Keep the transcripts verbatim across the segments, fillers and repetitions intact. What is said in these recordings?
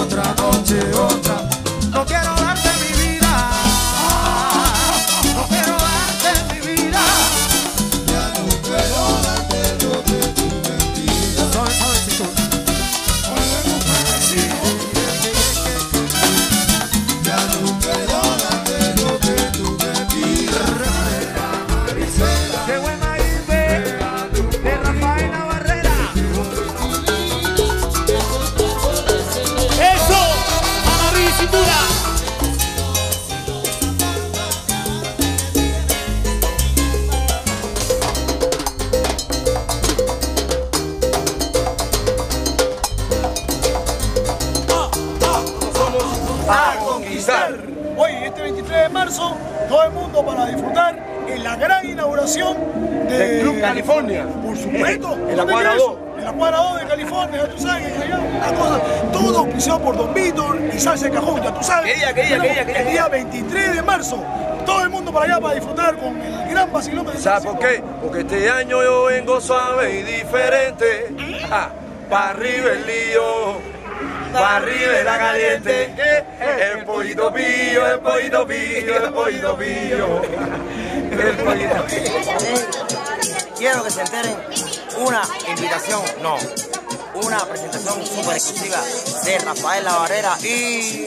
otra noche, otra. No quiero darte mi vida, no quiero darte mi vida. Ya no quiero darte lo que tú me pidas. Suave, suavecito. Ya no quiero darte lo que tú me pidas. ¡Qué buen maíz, de Rafael Navarrera! ¡Eso! ¡Amarrí y cintura! A conquistar. Hoy, este veintitrés de marzo, todo el mundo para disfrutar en la gran inauguración de Del Club California. Por supuesto. En la ¿Dónde cuadra es eso? dos. En la cuadra dos de California, ya tú sabes, que allá, una cosa, todo auspiciado por Don Víctor y Salsa de Cajón, ya tú sabes. ¿Qué día, qué día, qué día, qué día? El día veintitrés de marzo, todo el mundo para allá para disfrutar con el gran vacilón de ¿Sabes por qué? Porque este año yo vengo suave y diferente. Ah, pa' arriba el lío, pa' arriba la caliente. El pollito pillo, el pollito pillo, el pollito pillo. El pollito pillo. Quiero que se enteren una invitación, no, una presentación súper exclusiva de Rafael Navarrera y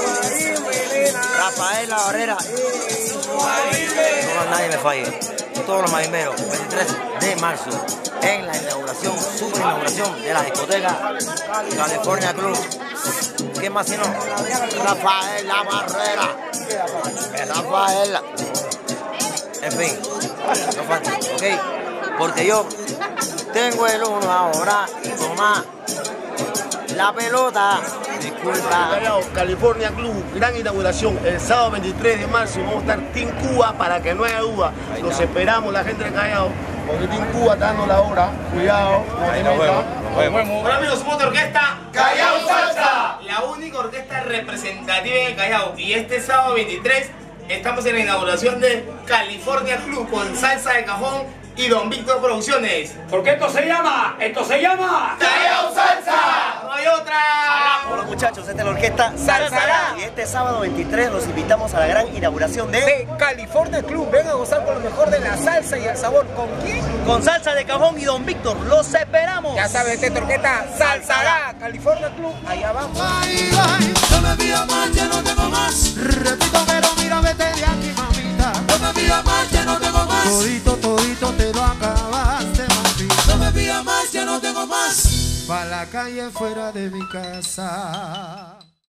Rafael Navarrera y no nadie me falle. Todos los maimberos, veintitrés de marzo, en la inauguración, super inauguración de la discoteca California Club. ¿Quién más si no? Rafael Navarrera. Rafael. En fin, no falta, ¿ok? Porque yo tengo el uno ahora y toma la pelota. Disculpa. California Club, gran inauguración el sábado veintitrés de marzo. Vamos a estar Team Cuba para que no haya duda. Los esperamos, la gente de Callao, porque Team Cuba está dando la hora. Cuidado, no te metas. Hola amigos, somos de orquesta Callao Salsa, la única orquesta representativa en Callao. Y este sábado veintitrés estamos en la inauguración de California Club con Salsa de Cajón y Don Víctor Producciones. Porque esto se llama, esto se llama... Callao Salsa. ¡No hay otra! Hola muchachos, esta es la orquesta Salsa. Y este sábado veintitrés los invitamos a la gran inauguración de... De California Club. Ven a gozar con lo mejor de la salsa y el sabor. ¿Con quién? Con Salsa de Cajón y Don Víctor. ¡Los esperamos! Ya sabes, esta orquesta Salsa, California Club. Allá vamos. Bye, bye. No me pidas más, ya no tengo más. Repito, pero mira, vete de aquí, mamita. No me pidas más, ya no tengo más. Todito, todito te lo acabaste, mami. No me pidas más, ya no tengo más. Pa' la calle fuera de mi casa.